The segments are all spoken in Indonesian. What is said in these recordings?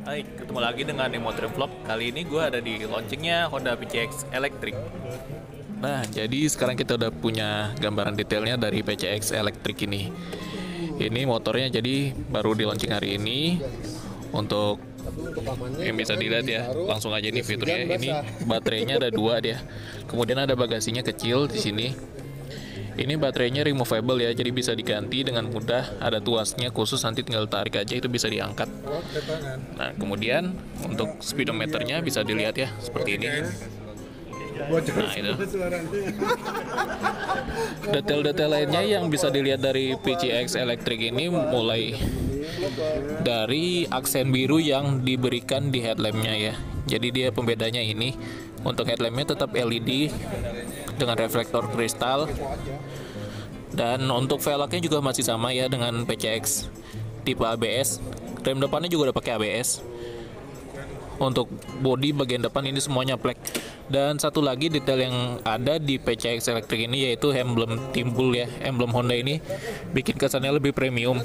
Hai, ketemu lagi dengan Emotre Vlog. Kali ini gue ada di launchingnya Honda PCX Electric. Nah, jadi sekarang kita udah punya gambaran detailnya dari PCX Electric ini. Ini motornya jadi baru di launching hari ini. Untuk yang bisa dilihat ya, langsung aja nih fiturnya. Ini baterainya ada 2 dia. Kemudian ada bagasinya kecil di sini. Ini baterainya removable ya, jadi bisa diganti dengan mudah. Ada tuasnya khusus, nanti tinggal tarik aja, itu bisa diangkat. Nah, kemudian untuk speedometernya bisa dilihat ya, seperti ini. Nah, itu. Detail-detail lainnya yang bisa dilihat dari PCX Electric ini mulai dari aksen biru yang diberikan di headlampnya ya. Jadi dia pembedanya ini, untuk headlampnya tetap LED dengan reflektor kristal. Dan untuk velgnya juga masih sama ya dengan PCX tipe ABS. Rem depannya juga udah pakai ABS. Untuk bodi bagian depan ini semuanya black. Dan satu lagi detail yang ada di PCX Electric ini yaitu emblem timbul ya, emblem Honda ini bikin kesannya lebih premium.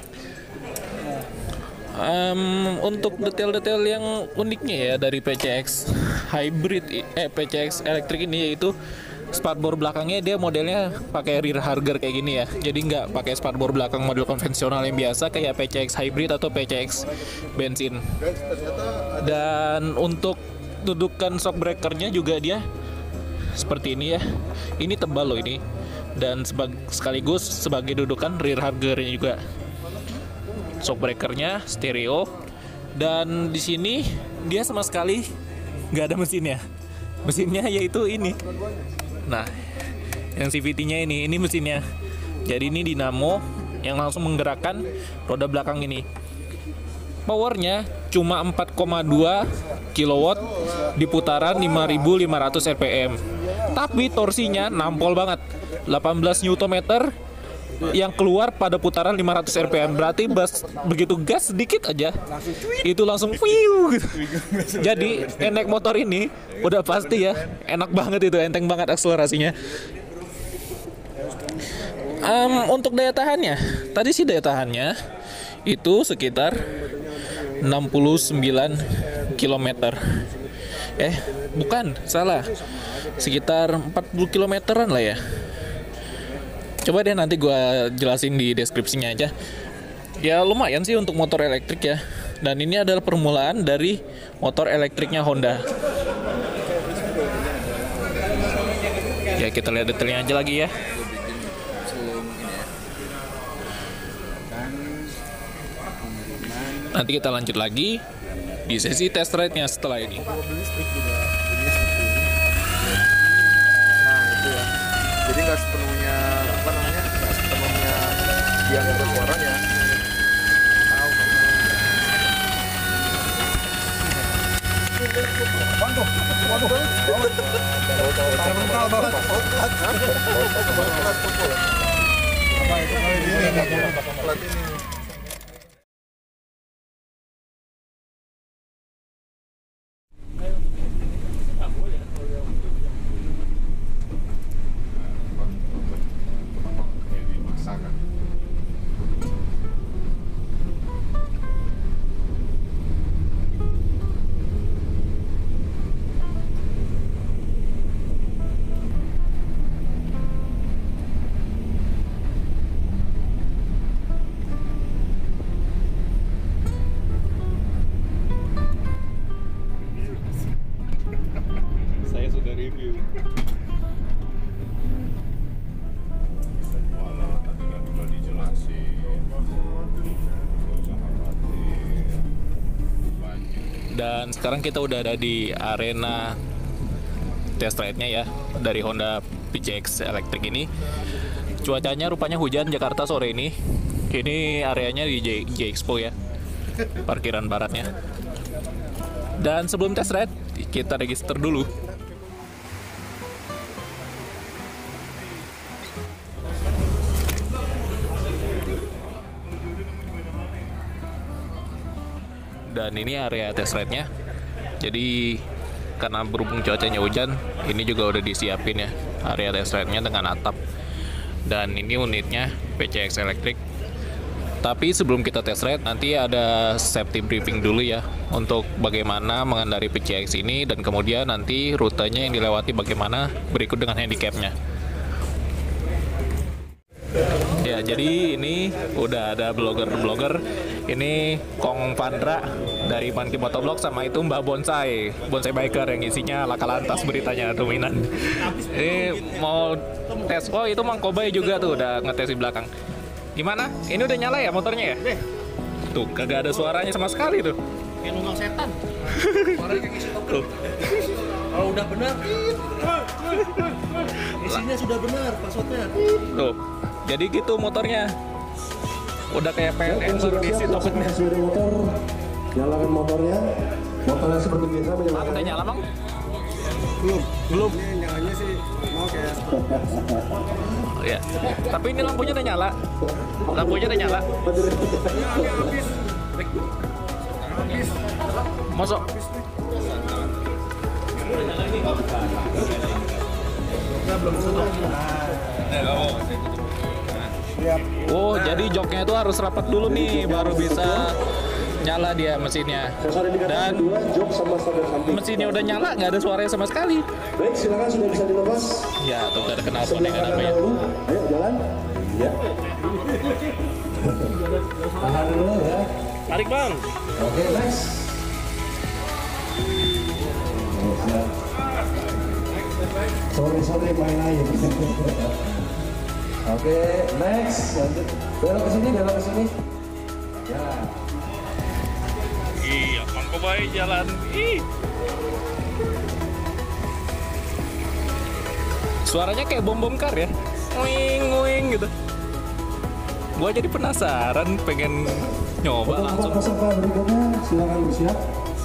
Untuk detail-detail yang uniknya ya dari PCX PCX Electric ini yaitu spakbor belakangnya dia modelnya pakai rear harger kayak gini ya. Jadi nggak pakai spakbor belakang model konvensional yang biasa kayak PCX Hybrid atau PCX bensin. Dan untuk dudukan shock breakernya juga dia seperti ini ya. Ini tebal loh ini. Dan sekaligus sebagai dudukan rear hargernya juga. Shock breakernya stereo. Dan di sini dia sama sekali nggak ada mesinnya. Mesinnya yaitu ini. Nah, yang CVT-nya ini mesinnya. Jadi ini dinamo yang langsung menggerakkan roda belakang ini. Powernya cuma 4,2 kW di putaran 5.500 rpm. Tapi torsinya nampol banget. 18 Nm yang keluar pada putaran 500 rpm. Berarti begitu gas sedikit aja itu langsung fiu gitu. Jadi naik motor ini udah pasti ya enak banget, itu enteng banget akselerasinya. Untuk daya tahannya, tadi sih daya tahannya itu sekitar 69 km. Bukan, salah. Sekitar 40 kilometeran lah ya. Coba deh nanti gue jelasin di deskripsinya aja. Ya lumayan sih untuk motor elektrik ya. Dan ini adalah permulaan dari motor elektriknya Honda. Ya kita lihat detailnya aja lagi ya. Nanti kita lanjut lagi di sesi test ride-nya setelah ini. Nah itu ya. Jadi nggak sepenuhnya nggak sepenuhnya dia ngurus orang ya. Saya sudah review. Dan sekarang kita udah ada di arena test ride-nya ya dari Honda PCX Electric ini. Cuacanya rupanya hujan Jakarta sore ini. Ini areanya di J Expo ya, parkiran baratnya. Dan sebelum test ride, kita register dulu. Dan ini area test ride-nya. Jadi karena berhubung cuacanya hujan, ini juga udah disiapin ya area test ride-nya dengan atap. Dan ini unitnya PCX Electric. Tapi sebelum kita test ride, nanti ada safety briefing dulu ya untuk bagaimana mengendarai PCX ini, dan kemudian nanti rutenya yang dilewati bagaimana berikut dengan handicapnya. Ya, jadi ini udah ada blogger-blogger. Ini Kong Pandra dari Monkey Motovlog, sama itu Mbak Bonsai Biker yang isinya laka lantas beritanya dominan. Ini mau tes, oh itu Mang Kobay juga tuh udah ngetes di belakang. Gimana? Ini udah nyala ya motornya ya? Tuh, kagak ada suaranya sama sekali tuh. Kayak numpang setan. Suaranya kayak gitu. Tuh. Kalau udah benar, isinya sudah benar, passwordnya. Tuh. Jadi gitu motornya. Udah kayak PLN baru diisi tokennya. Sudah motor, nyalakan motornya. Motornya seperti biasa menyalakan. Udah nyala, Bang? Belum. Ini nyalanya sih mau kayak Ya. Tapi ini lampunya udah nyala. Lampunya udah nyala. habis. Masuk. Oh, jadi joknya itu harus rapat dulu nih, baru bisa nyala dia mesinnya. Dan jok sama standar samping. mesinnya udah nyala, nggak ada suaranya sama sekali. Baik, silakan sudah bisa dilepas. Ya, tuh gak ada knalpot ya, nggak ada apa ya. Ayo jalan. Ya. Tahan dulu ya. Tarik bang. Oke, next. Sorry main aja. Oke, next. Lanjut. Belok ke sini. Ya. Iya, Mang Kobay jalan. Ih. Suaranya kayak bom kar ya. Nguing gitu. Gua jadi penasaran, pengen nyoba Untuk langsung. peserta berikutnya silakan bersiap.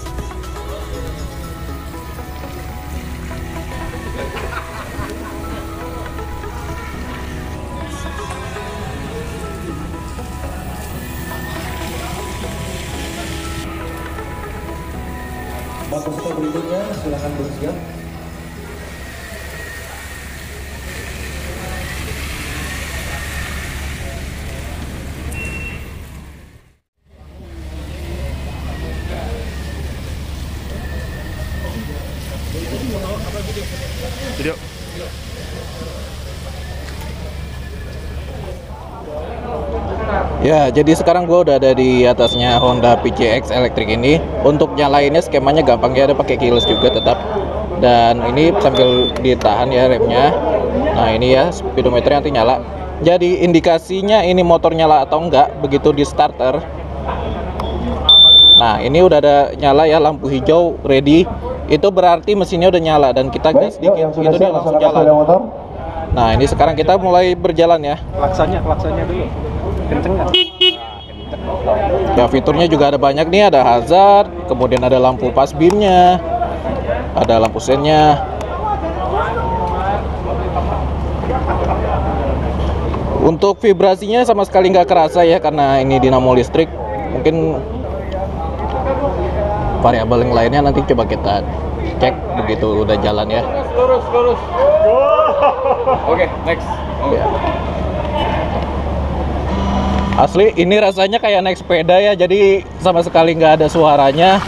Buat peserta berikutnya silakan bersiap. Video. Ya, jadi sekarang gue udah ada di atasnya Honda PCX elektrik ini. Untuk nyalainnya skemanya gampang ya, ada pakai keyless juga tetap. Dan ini sambil ditahan ya remnya. Nah ini ya speedometernya nanti nyala. Jadi indikasinya ini motor nyala atau enggak begitu di starter. Nah ini udah ada nyala ya, lampu hijau ready. Itu berarti mesinnya udah nyala, dan kita gas dikit itu dia langsung jalan. Nah ini sekarang kita mulai berjalan ya. Klaksanya dulu. Kenceng nggak? Ya fiturnya juga ada banyak nih, ada hazard, kemudian ada lampu pas beamnya, ada lampu sennya. Untuk vibrasinya sama sekali nggak kerasa ya, karena ini dinamo listrik. Mungkin variabel yang lainnya nanti coba kita cek begitu udah jalan ya. Lurus. Oke, next. Ya. Asli ini rasanya kayak naik sepeda ya, jadi sama sekali nggak ada suaranya.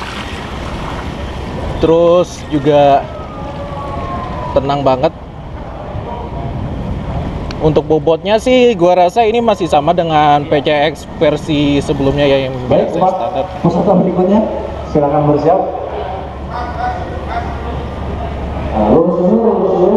Terus juga tenang banget. Untuk bobotnya sih gua rasa ini masih sama dengan PCX versi sebelumnya ya, yang Baik, biasa Pak. standar. Peserta berikutnya silakan bersiap. Nah, lurus dulu.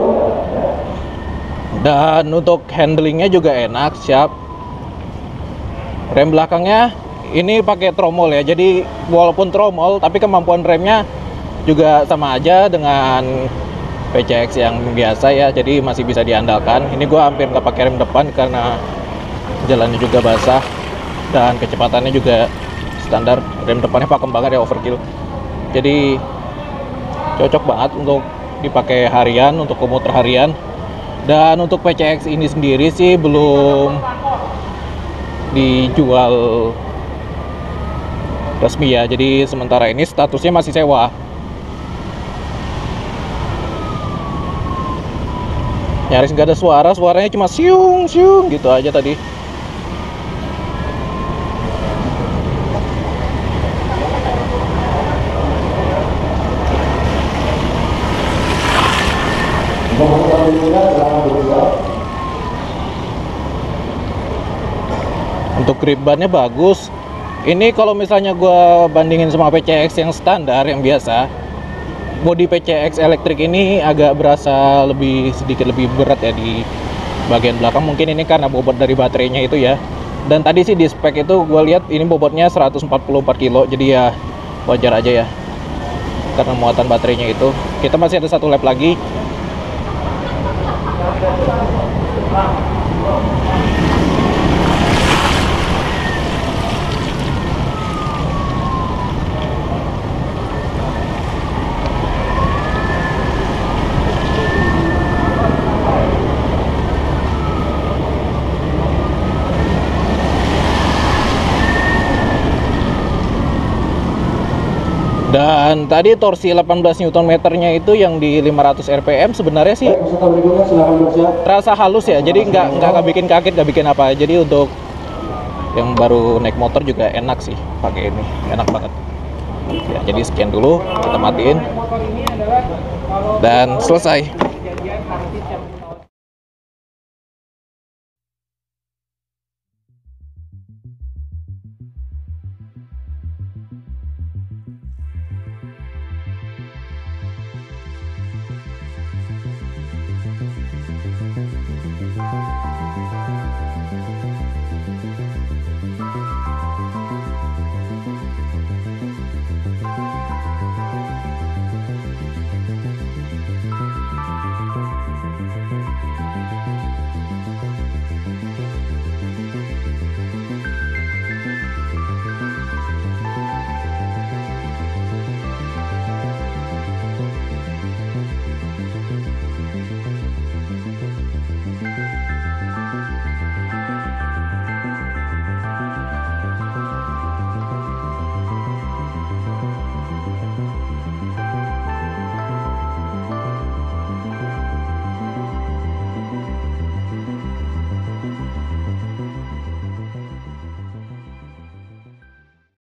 Dan untuk handlingnya juga enak, siap. Rem belakangnya ini pakai tromol ya, jadi walaupun tromol tapi kemampuan remnya juga sama aja dengan PCX yang biasa ya, jadi masih bisa diandalkan. Ini gua hampir nggak pakai rem depan karena jalannya juga basah, dan kecepatannya juga standar. Rem depannya pakem banget ya, overkill, jadi cocok banget untuk dipakai harian, untuk komuter harian. Dan untuk PCX ini sendiri sih belum dijual resmi ya, jadi sementara ini statusnya masih sewa. Nyaris nggak ada suaranya cuma siung gitu aja tadi. Untuk grip bannya bagus. Ini kalau misalnya gue bandingin sama PCX yang standar, yang biasa, bodi PCX elektrik ini agak berasa sedikit lebih berat ya di bagian belakang. Mungkin ini karena bobot dari baterainya itu ya. Dan tadi sih di spek itu gue lihat ini bobotnya 144 kilo, jadi ya wajar aja ya karena muatan baterainya itu. Kita masih ada satu lap lagi. Dan tadi torsi 18 Nm-nya itu yang di 500 rpm sebenarnya sih Peserta berikutnya silakan bersiap. terasa halus ya, jadi nggak bikin kaget, nggak bikin apa. Jadi untuk yang baru naik motor juga enak sih pakai ini, enak banget ya. Jadi sekian dulu, kita matiin dan selesai.